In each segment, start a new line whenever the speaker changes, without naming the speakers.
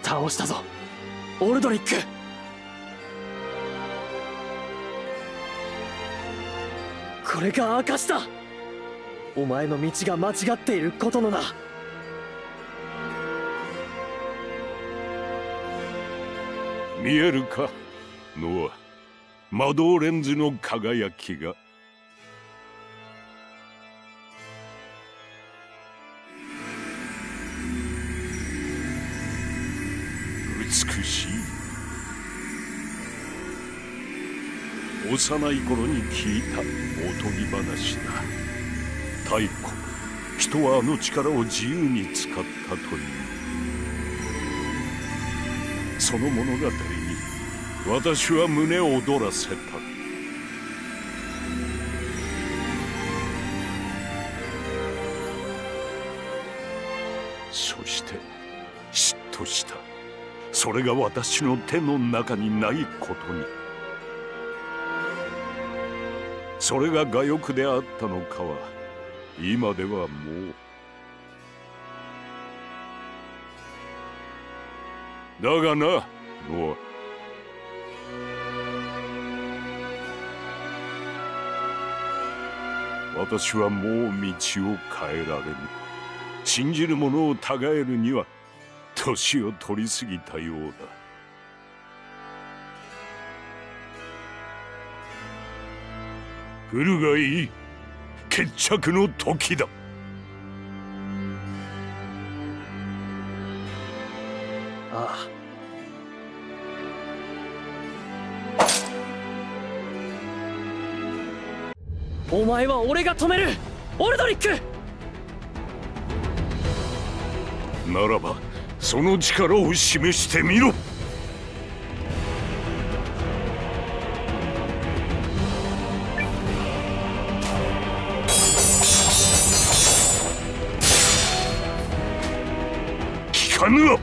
倒したぞオルドリック。これが証だ。お前の道が間違っていることのな。
見えるかノア、魔導レンズの輝きが。美しい。幼い頃に聞いたおとぎ話だ。太古、人はあの力を自由に使ったという。その物語に私は胸を躍らせた。そして嫉妬した。それが私の手の中にないことに。それが我欲であったのかは今ではもう。だがな、ノア。私はもう道を変えられぬ。信じる者をたがえるには年を取り過ぎたようだ。来るがいい。決着の時だ。
ああ。お前は俺が止める、オルドリック。
ならばその力を示してみろ。聞かぬわ。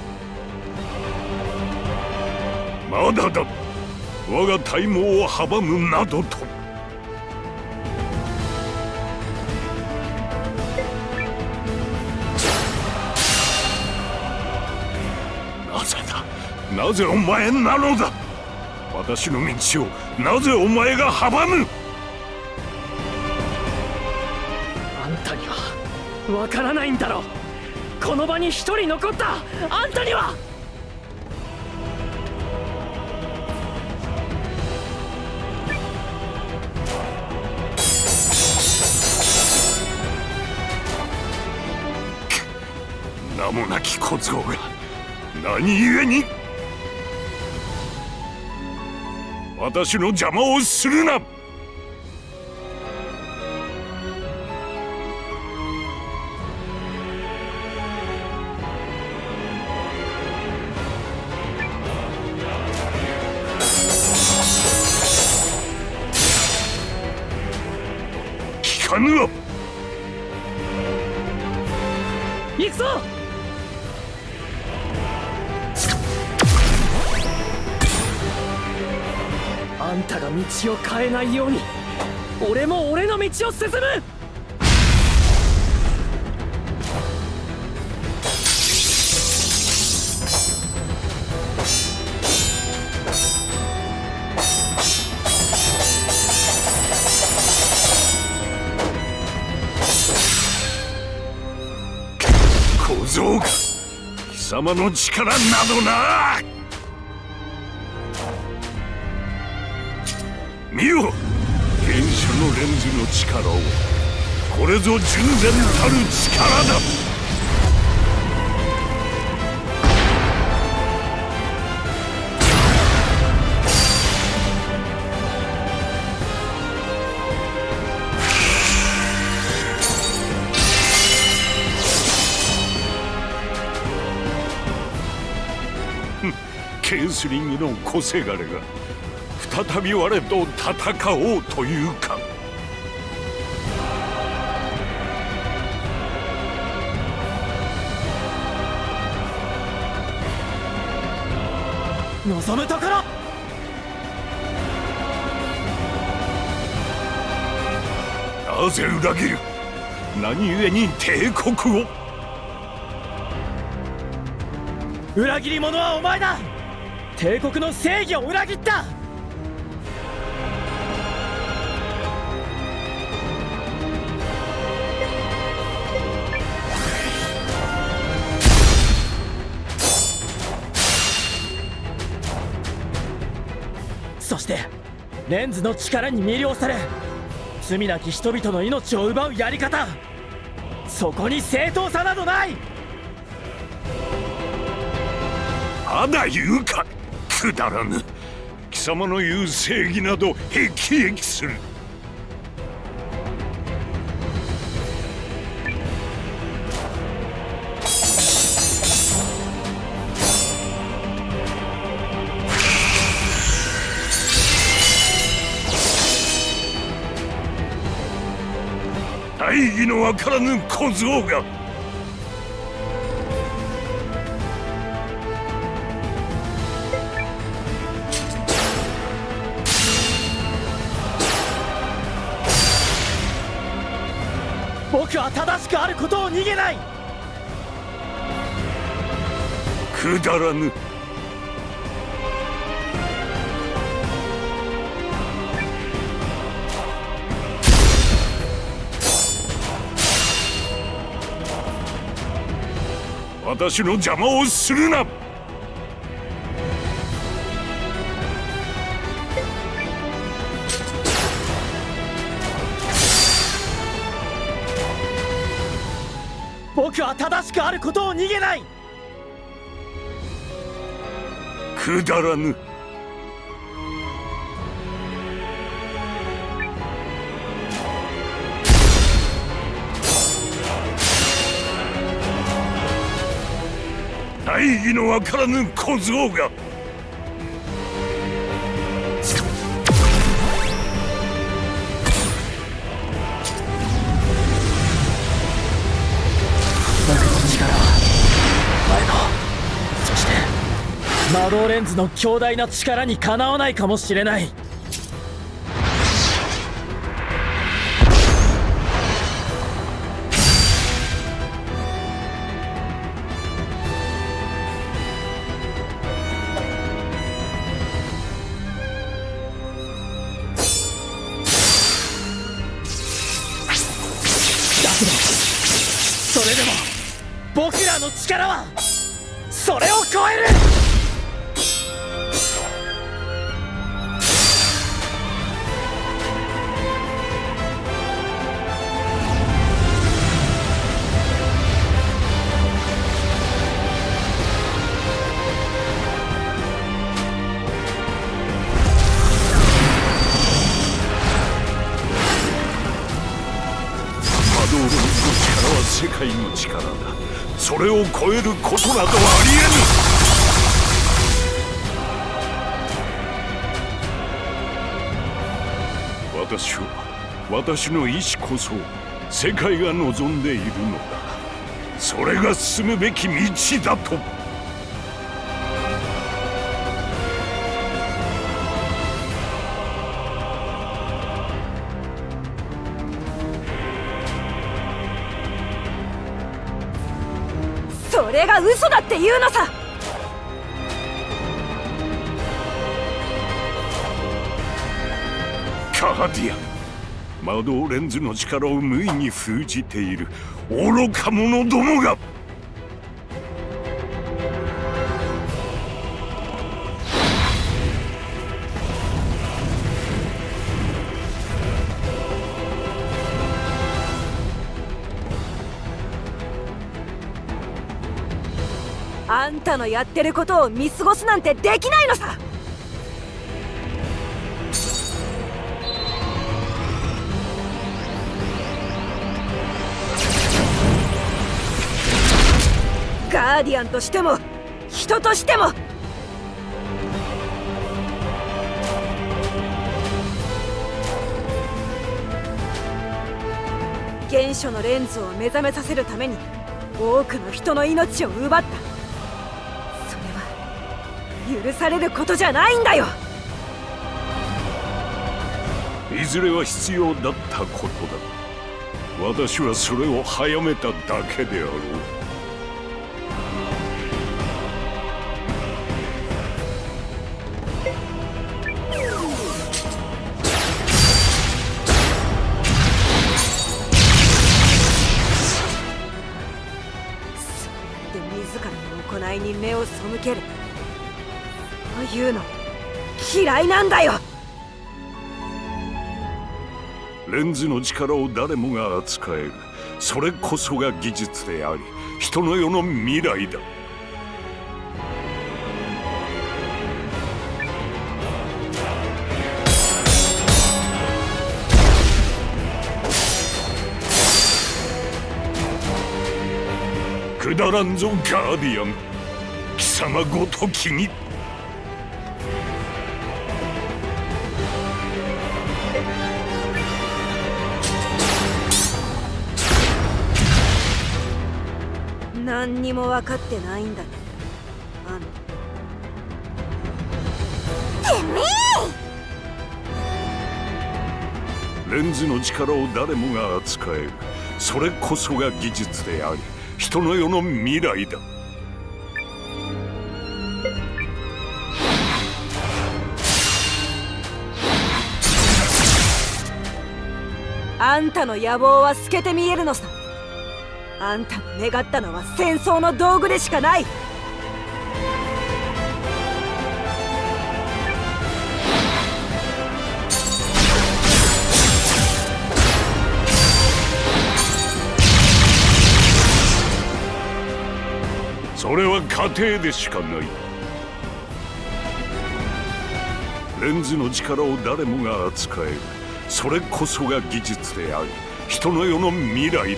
まだだ。我が体毛を阻むなどと。なぜお前なのだ。私の道をなぜお前が阻む。
あんたにはわからないんだろ。この場に一人残ったあんたには。
名もなき小僧が何故に私の邪魔をするな。聞かぬわ。
行くぞ。あんたが道を変えないように俺も俺の道を進む。
小僧が貴様の力などな。見よ、原初のレンズの力を。これぞ純然たる力だ。ケースリングの小せがれが再び我と戦おうというか。
望むところ。
なぜ裏切る。何故に帝国を。
裏切り者はお前だ。帝国の正義を裏切った。そしてレンズの力に魅了され、罪なき人々の命を奪うやり方、そこに正当さなどない。
まだ言うか、くだらぬ。貴様の言う正義など辟易する。大義のわからぬ小僧が。
僕は正しくあることを逃げない。
くだらぬ。私の邪魔をするな。
僕は正しくあることを逃げない。
くだらぬ。大義のわからぬ小僧が。
魔導レンズの強大な力にかなわないかもしれない。だけどそれでも僕らの力はそれを超える。
魔導レンズの力は世界の力だ。それを超えることなどありえぬ。私の意志こそ世界が望んでいるのだ。それが進むべき道だと。
それが嘘だって言うのさ。
カーディアン、魔導レンズの力を無意に封じている愚か者どもが。
あんたのやってることを見過ごすなんてできないのさ。ガーディアンとしても人としても原初のレンズを目覚めさせるために多くの人の命を奪った。それは許されることじゃないんだよ。
いずれは必要だったことだ。私はそれを早めただけであろう。
からの行いに目を背ける、そういうの嫌いなんだよ。
レンズの力を誰もが扱える、それこそが技術であり人の世の未来だ。くだらんぞガーディアン、貴様ごときに。
何にも分かってないんだね、アン。てめ
え！レンズの力を誰もが扱える、それこそが技術であり人の世の未来だ。
あんたの野望は透けて見えるのさ。あんたの願ったのは戦争の道具でしかない。
それは過程でしかない。レンズの力を誰もが扱える、それこそが技術であり人の世の未来だ。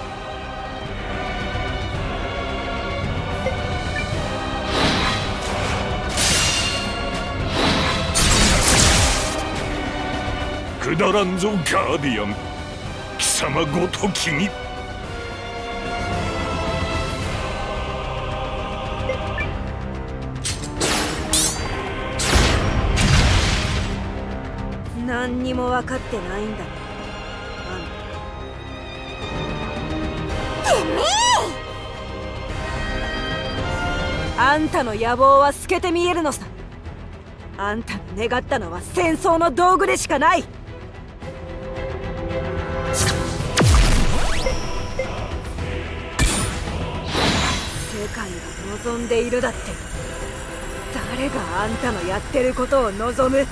くだらんぞガーディアン、貴様ごときに。
何にも分かってないんだね、アン。てめえ！あんたの野望は透けて見えるのさ。あんたの願ったのは戦争の道具でしかない。世界が望んでいるだって、誰があんたのやってることを望む？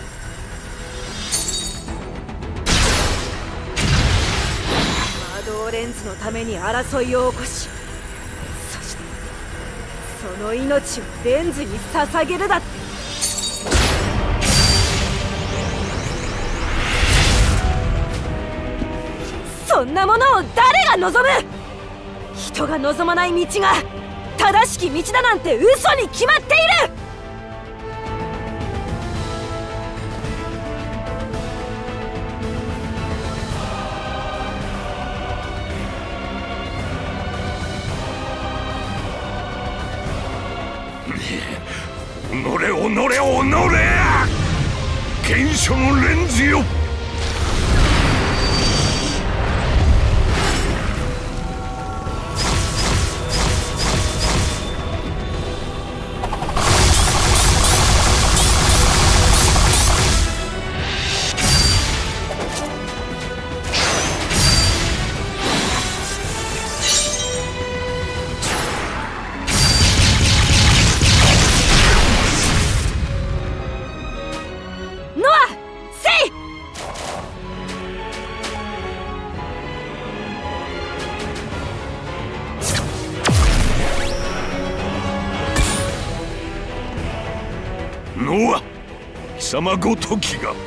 魔導レンズのために争いを起こし、そしてその命をレンズに捧げるだって。そんなものを誰が望む？人が望まない道が正しき道だなんて嘘に決まっている！
己原初のレンズよ！ノア、貴様ごときが。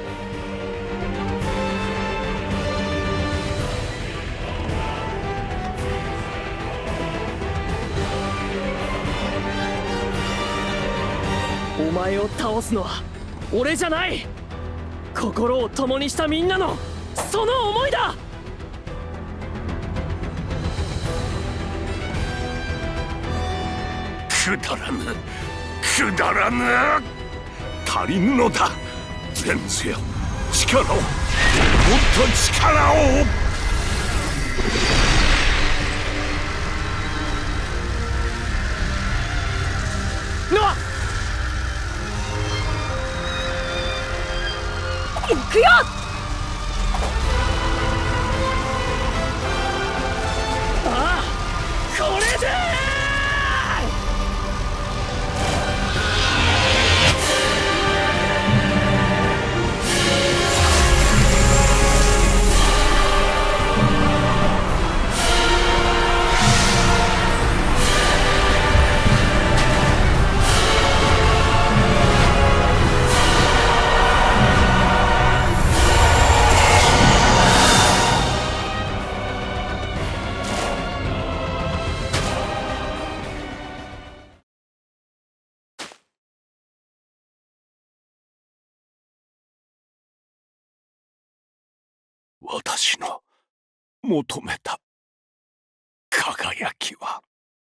お前を倒すのは俺じゃない。心を共にしたみんなのその思いだ。
くだらぬ、くだらぬ。足りぬのだレンズよ。力を、もっと力を。
ノア、
行くよ！
ああ、これで
私の求めた輝きは。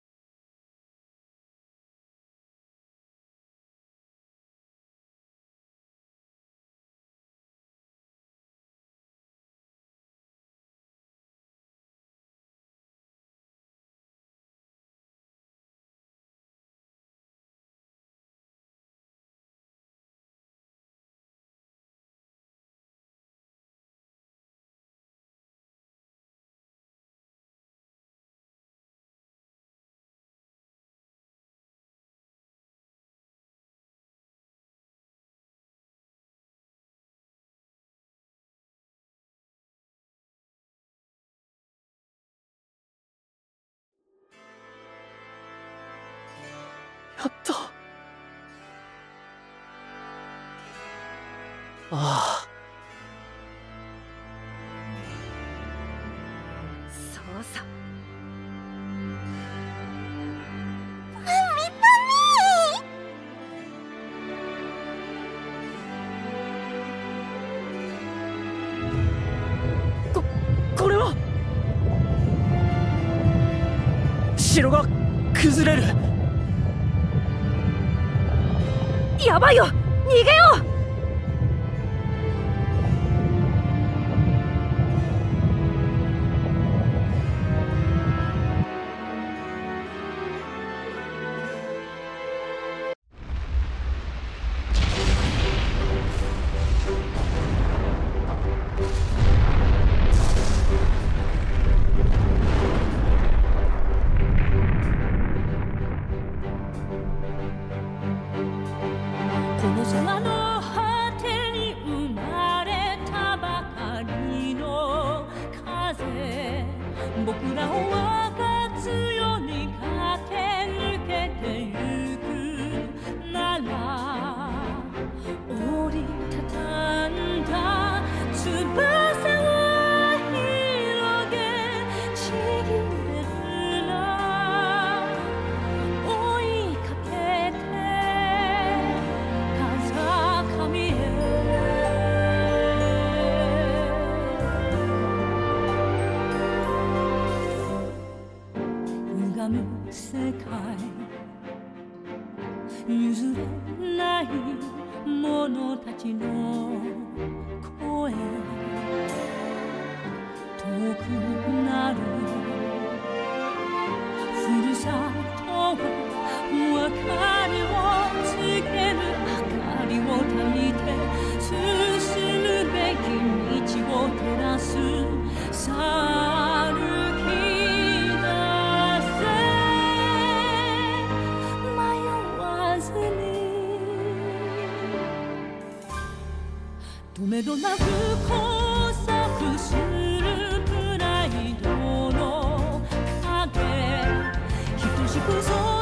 やっと。ああ。
そうさ。
これは城が崩れる。
やばいよ、逃げよう。
この空の果てに生まれたばかりの風、僕らを分かつように駆け抜けてゆくなら、折りたたんだ翼を広げちぎれるな、追いかけて歪む世界、譲れない者たちの声、遠くなるふるさとは明かりをつける、明かりを焚いて進むべき道を照らす。さあ歩き出せ、迷わずに止めどなく交錯するプライドの影、等しく